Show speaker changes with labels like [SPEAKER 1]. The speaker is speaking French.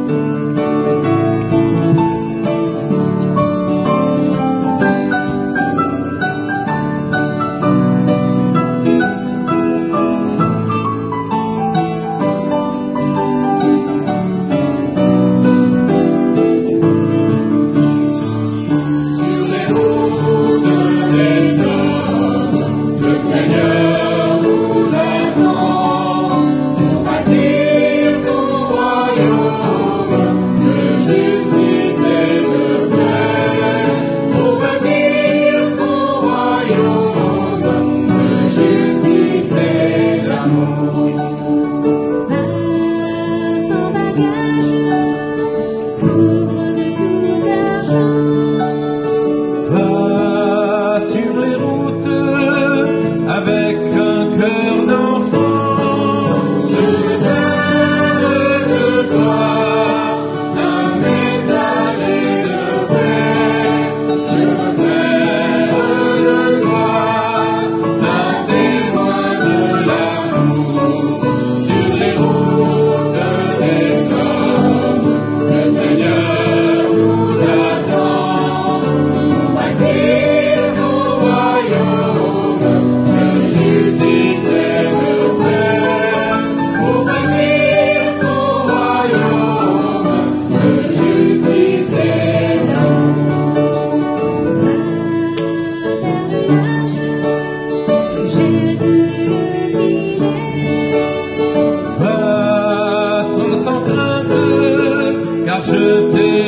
[SPEAKER 1] Va sur les routes avec un cœur d'enfant. Je veux de toi un messager de paix. Je veux faire de toi un témoin de l'amour. Sur les routes des hommes, le Seigneur nous attend. Pour bâtir son royaume de justice et de paix. Pour bâtir son royaume de justice et d'amour. Va sans crainte, car je t'ai